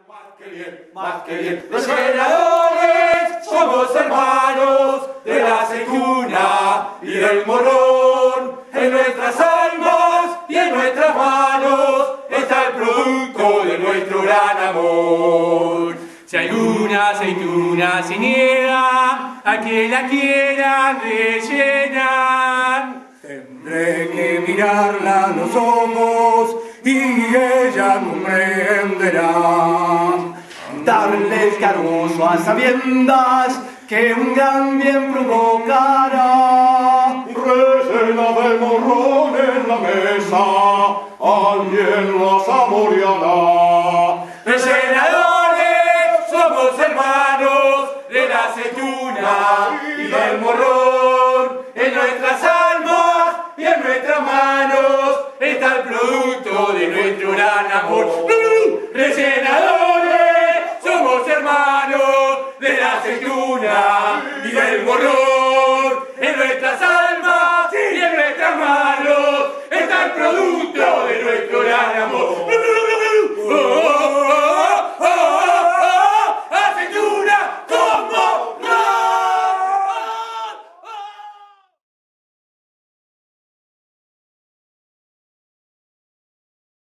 Más que bien, los senadores somos hermanos de la aceituna y del morrón. En nuestras almas y en nuestras manos está el producto de nuestro gran amor. Si hay una aceituna sin niega, a quien la quieran rellenar, tendré que mirarla a los ojos y ella comprenderá. Darles carozo a sabiendas que un gran bien provocará. Recena de morrón en la mesa, alguien la saboreará. Senadores, somos hermanos de la aceituna y del morrón. En nuestras almas y en nuestras manos está el producto de nuestro gran amor. Senadores, somos hermanos de la aceituna y del morrón. En nuestras almas y en nuestras manos está el producto de nuestro gran amor.